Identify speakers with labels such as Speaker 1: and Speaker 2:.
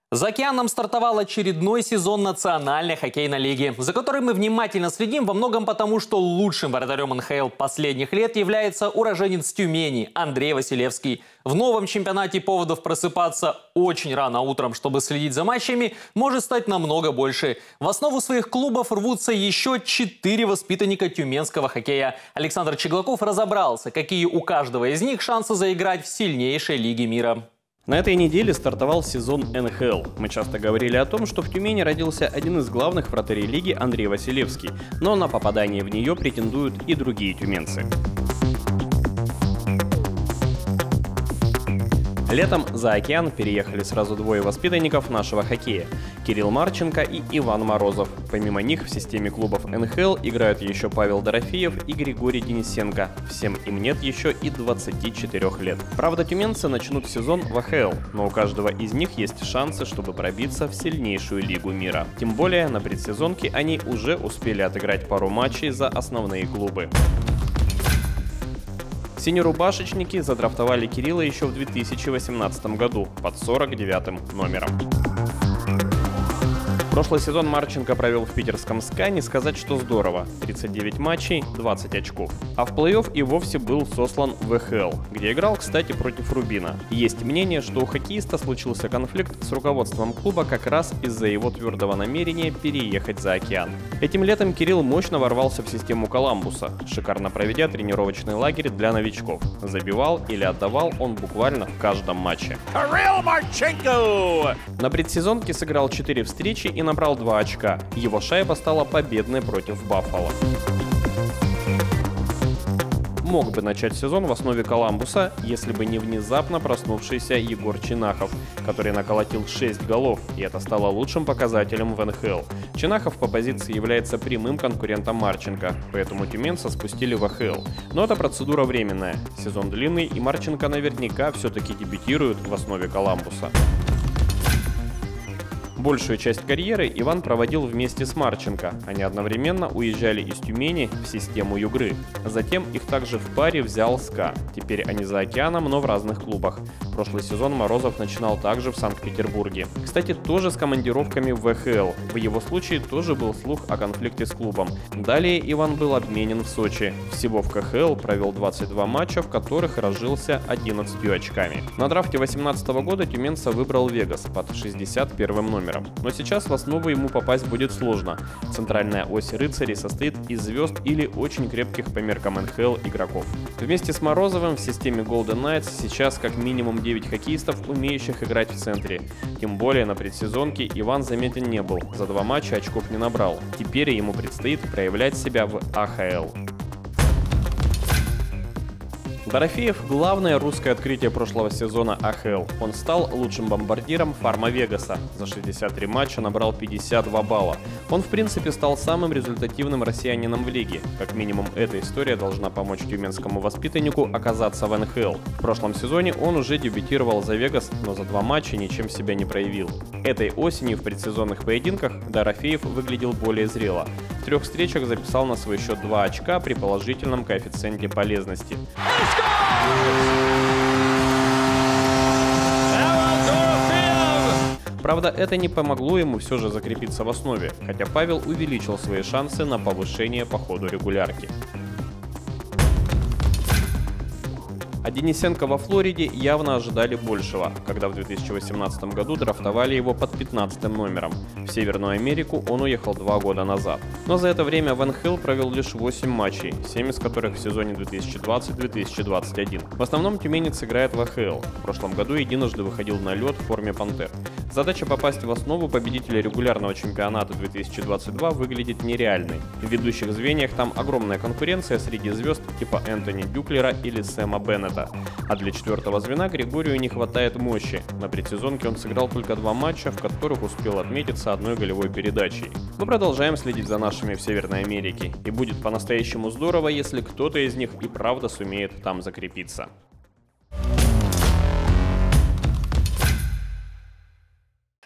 Speaker 1: За океаном стартовал очередной сезон Национальной хоккейной лиги, за которой мы внимательно следим во многом потому, что лучшим вратарем НХЛ последних лет является уроженец Тюмени Андрей Василевский. В новом чемпионате поводов просыпаться очень рано утром, чтобы следить за матчами, может стать намного больше. В основу своих клубов рвутся еще 4 воспитанника тюменского хоккея. Александр Чеглаков разобрался, какие у каждого из них шансы заиграть в сильнейшей лиге мира.
Speaker 2: На этой неделе стартовал сезон НХЛ. Мы часто говорили о том, что в Тюмени родился один из главных вратарей лиги Андрей Василевский, но на попадание в нее претендуют и другие тюменцы. Летом за океан переехали сразу двое воспитанников нашего хоккея – Кирилл Марченко и Иван Морозов. Помимо них в системе клубов НХЛ играют еще Павел Дорофеев и Григорий Денисенко. Всем им нет еще и 24 лет. Правда, тюменцы начнут сезон в АХЛ, но у каждого из них есть шансы, чтобы пробиться в сильнейшую лигу мира. Тем более на предсезонке они уже успели отыграть пару матчей за основные клубы. Синерубашечники задрафтовали Кирилла еще в 2018 году под 49-м номером. Прошлый сезон Марченко провел в питерском СКА, не сказать, что здорово. 39 матчей, 20 очков. А в плей-офф и вовсе был сослан в ЭХЛ, где играл, кстати, против Рубина. Есть мнение, что у хоккеиста случился конфликт с руководством клуба как раз из-за его твердого намерения переехать за океан. Этим летом Кирилл мощно ворвался в систему Коламбуса, шикарно проведя тренировочный лагерь для новичков. Забивал или отдавал он буквально в каждом матче. На предсезонке сыграл 4 встречи и набрал 2 очка. Его шайба стала победной против Баффало. Мог бы начать сезон в основе Коламбуса, если бы не внезапно проснувшийся Егор Чинахов, который наколотил 6 голов, и это стало лучшим показателем в НХЛ. Чинахов по позиции является прямым конкурентом Марченко, поэтому тюменца спустили в АХЛ. Но эта процедура временная. Сезон длинный, и Марченко наверняка все-таки дебютирует в основе Коламбуса. Большую часть карьеры Иван проводил вместе с Марченко. Они одновременно уезжали из Тюмени в систему Югры. Затем их также в паре взял СКА. Теперь они за океаном, но в разных клубах. Прошлый сезон Морозов начинал также в Санкт-Петербурге. Кстати, тоже с командировками в ВХЛ. В его случае тоже был слух о конфликте с клубом. Далее Иван был обменен в Сочи. Всего в КХЛ провел 22 матча, в которых разжился 11 очками. На драфте 2018 года тюменца выбрал Вегас под 61 номером. Но сейчас в основу ему попасть будет сложно. Центральная ось рыцарей состоит из звезд или очень крепких по меркам НХЛ игроков. Вместе с Морозовым в системе Golden Knights сейчас как минимум 9 хоккеистов, умеющих играть в центре. Тем более на предсезонке Иван заметен не был, за 2 матча очков не набрал. Теперь ему предстоит проявлять себя в АХЛ. Дорофеев – главное русское открытие прошлого сезона АХЛ. Он стал лучшим бомбардиром Фарма Вегаса. За 63 матча набрал 52 балла. Он в принципе стал самым результативным россиянином в лиге. Как минимум эта история должна помочь тюменскому воспитаннику оказаться в НХЛ. В прошлом сезоне он уже дебютировал за Вегас, но за 2 матча ничем себя не проявил. Этой осенью в предсезонных поединках Дорофеев выглядел более зрело. В 3 встречах записал на свой счет 2 очка при положительном коэффициенте полезности. Правда, это не помогло ему все же закрепиться в основе, хотя Павел увеличил свои шансы на повышение по ходу регулярки. А Денисенко во Флориде явно ожидали большего, когда в 2018 году драфтовали его под 15 номером. В Северную Америку он уехал 2 года назад. Но за это время в НХЛ провел лишь 8 матчей, 7 из которых в сезоне 2020-2021. В основном тюменец играет в АХЛ. В прошлом году единожды выходил на лед в форме «Пантер». Задача попасть в основу победителя регулярного чемпионата 2022 выглядит нереальной. В ведущих звеньях там огромная конкуренция среди звезд типа Энтони Дюклера или Сэма Беннета. А для 4-го звена Григорию не хватает мощи. На предсезонке он сыграл только 2 матча, в которых успел отметиться 1 голевой передачей. Мы продолжаем следить за нашими в Северной Америке. И будет по-настоящему здорово, если кто-то из них и правда сумеет там закрепиться.